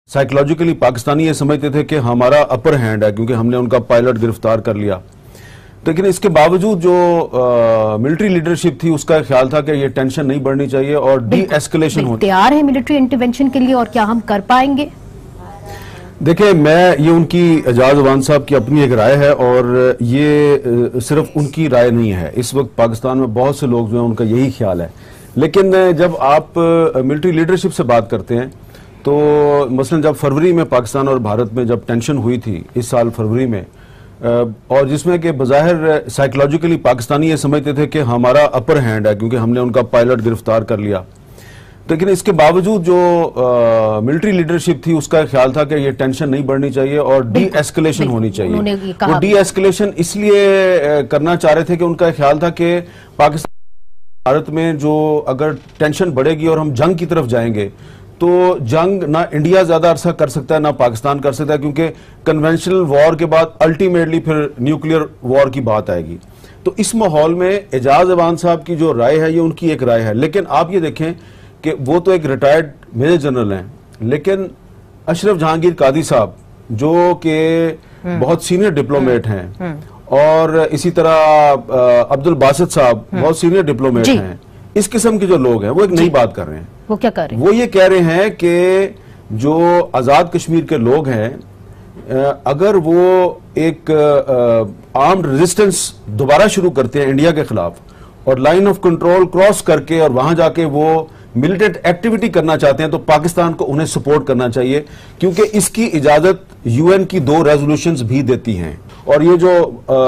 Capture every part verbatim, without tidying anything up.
Psychologically Pakistani ये समझते थे कि हमारा अपर हैंड है क्योंकि हमने उनका पायलट गिरफ्तार कर लिया। लेकिन इसके बावजूद जो मिलिट्री लीडरशिप थी उसका ख्याल था कि ये टेंशन नहीं बढ़नी चाहिए और डी एस्केलेशन हो। तैयार है मिलिट्री इंटरवेंशन के लिए और क्या हम कर पाएंगे? देखिए, मैं ये उनकी एजाज अवान साहब की अपनी एक राय है और ये सिर्फ उनकी राय नहीं है। इस वक्त पाकिस्तान में बहुत से लोग जो हैं उनका यही ख्याल है। लेकिन जब आप मिलिट्री लीडरशिप से बात करते हैं तो मसलन जब फरवरी में पाकिस्तान और भारत में जब टेंशन हुई थी इस साल फरवरी में, और जिसमें कि बज़ाहिर साइकोलॉजिकली पाकिस्तानी ये समझते थे कि हमारा अपर हैंड है क्योंकि हमने उनका पायलट गिरफ्तार कर लिया। लेकिन इसके बावजूद जो मिलिट्री लीडरशिप थी उसका ख्याल था कि ये टेंशन नहीं बढ़नी चाहिए और डी एस्केलेशन होनी चाहिए। वो डी एस्केलेशन इसलिए करना चाह रहे थे कि उनका ख्याल था कि पाकिस्तान भारत में जो अगर टेंशन बढ़ेगी और हम जंग की तरफ जाएंगे तो जंग ना इंडिया ज्यादा अरसा कर सकता है ना पाकिस्तान कर सकता है, क्योंकि कन्वेंशनल वॉर के बाद अल्टीमेटली फिर न्यूक्लियर वॉर की बात आएगी। तो इस माहौल में एजाज अवान साहब की जो राय है ये उनकी एक राय है। लेकिन आप ये देखें कि वो तो एक रिटायर्ड मेजर जनरल हैं, लेकिन अशरफ जहांगीर कादी साहब जो कि बहुत सीनियर डिप्लोमेट हैं और इसी तरह अब्दुल बासित साहब बहुत सीनियर डिप्लोमेट हैं, इस किस्म के जो लोग हैं वो एक नई बात कर रहे हैं। वो क्या कर रहे हैं? वो ये कह रहे हैं कि जो आजाद कश्मीर के लोग हैं अगर वो एक आर्म्ड रेजिस्टेंस दोबारा शुरू करते हैं इंडिया के खिलाफ और लाइन ऑफ कंट्रोल क्रॉस करके और वहां जाके वो मिलिटेंट एक्टिविटी करना चाहते हैं तो पाकिस्तान को उन्हें सपोर्ट करना चाहिए, क्योंकि इसकी इजाजत यूएन की दो रेजोल्यूशंस भी देती हैं। और ये जो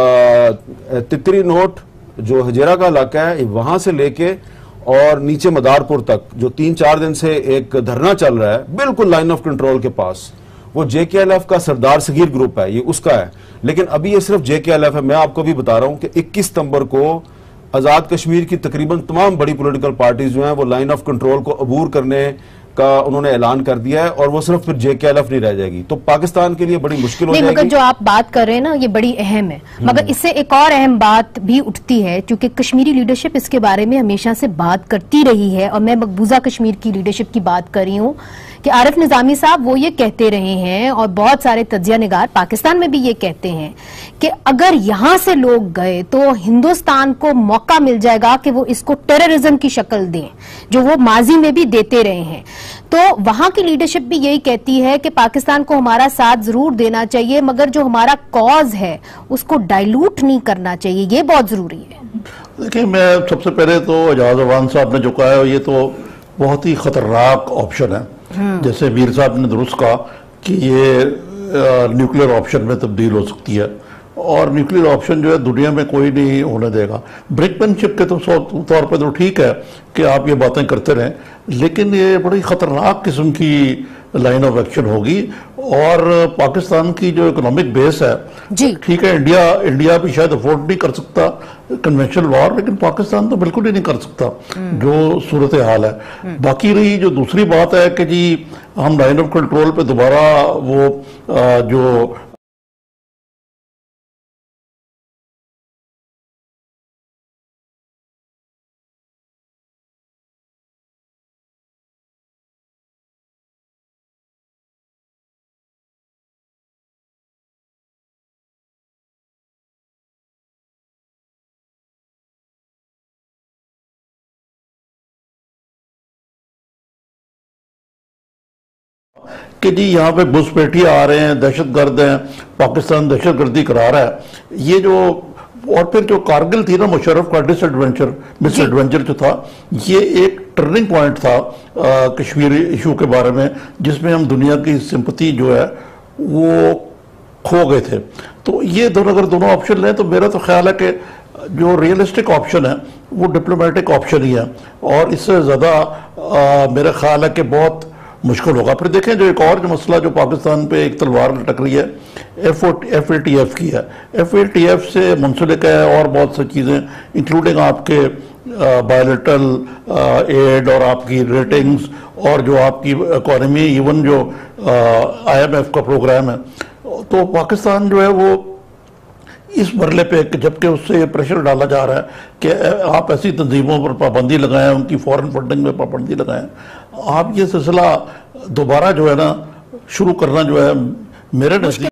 तितरी नोट जो हजेरा का इलाका है वहां से लेके और नीचे मदारपुर तक जो तीन चार दिन से एक धरना चल रहा है बिल्कुल लाइन ऑफ कंट्रोल के पास, वो जेकेएलएफ का सरदार सगीर ग्रुप है, ये उसका है। लेकिन अभी ये सिर्फ जेकेएलएफ है। मैं आपको भी बता रहा हूं कि इक्कीस सितंबर को आजाद कश्मीर की तकरीबन तमाम बड़ी पॉलिटिकल पार्टीज जो हैं वो लाइन ऑफ कंट्रोल को अबूर करने का उन्होंने ऐलान कर दिया है और वो सिर्फ फिर जेकेएलएफ नहीं रह जाएगी, तो पाकिस्तान के लिए बड़ी मुश्किल हो जाएगी। मगर जो आप बात कर रहे हैं ना ये बड़ी अहम है, मगर इससे एक और अहम बात भी उठती है, क्योंकि कश्मीरी लीडरशिप इसके बारे में हमेशा से बात करती रही है और मैं मकबूजा कश्मीर की लीडरशिप की बात कर रही हूँ कि आरिफ निजामी साहब वो ये कहते रहे हैं और बहुत सारे तज्जिया निगार पाकिस्तान में भी ये कहते हैं कि अगर यहां से लोग गए तो हिंदुस्तान को मौका मिल जाएगा कि वो इसको टेररिज्म की शक्ल दें, जो वो माजी में भी देते रहे हैं। तो वहां की लीडरशिप भी यही कहती है कि पाकिस्तान को हमारा साथ जरूर देना चाहिए, मगर जो हमारा कॉज है उसको डाइल्यूट नहीं करना चाहिए, ये बहुत जरूरी है। देखिए, मैं सबसे पहले तो एजाज अवान साहब ने जो कहा है ये तो बहुत ही खतरनाक ऑप्शन है। जैसे मीर साहब ने दुरुस्त कहा कि ये न्यूक्लियर ऑप्शन में तब्दील हो सकती है और न्यूक्लियर ऑप्शन जो है दुनिया में कोई नहीं होने देगा। ब्रिकमैनशिप के तो तौर पर तो ठीक है कि आप ये बातें करते रहें, लेकिन ये बड़ी ख़तरनाक किस्म की लाइन ऑफ एक्शन होगी और पाकिस्तान की जो इकोनॉमिक बेस है, ठीक है, इंडिया इंडिया भी शायद अफोर्ड नहीं कर सकता कन्वेंशनल वॉर, लेकिन पाकिस्तान तो बिल्कुल ही नहीं कर सकता जो सूरत हाल है। बाकी रही जो दूसरी बात है कि जी हम लाइन ऑफ कंट्रोल पे दोबारा वो आ, जो कि जी यहाँ पे घुसपैठिए आ रहे हैं, दहशतगर्द हैं, पाकिस्तान दहशतगर्दी करा रहा है, ये जो और फिर जो कारगिल थी ना मुशर्रफ का डिसएडवेंचर मिसएडवेंचर जो था, ये एक टर्निंग पॉइंट था आ, कश्मीर इशू के बारे में, जिसमें हम दुनिया की सिंपैथी जो है वो खो गए थे। तो ये दोनों अगर दोनों ऑप्शन लें तो मेरा तो ख्याल है कि जो रियलिस्टिक ऑप्शन है वो डिप्लोमेटिक ऑप्शन ही है और इससे ज़्यादा मेरा ख्याल है कि बहुत मुश्किल होगा। फिर देखें जो एक और जो मसला जो पाकिस्तान पे एक तलवार लटक रही है F F A T F की है, एफ ए टी एफ से मुंसलिक है और बहुत सी चीज़ें इंक्लूडिंग आपके बायोलेटरल एड और आपकी रेटिंग्स और जो आपकी इकॉनमी, इवन जो आई एम एफ का प्रोग्राम है। तो पाकिस्तान जो है वो इस मरले पे जबकि उससे प्रेशर डाला जा रहा है कि आप ऐसी तंजीमों पर पाबंदी लगाएं, उनकी फॉरेन फंडिंग में पाबंदी लगाएं, आप ये सिलसिला दोबारा जो है ना शुरू करना जो है मेरे नजदीक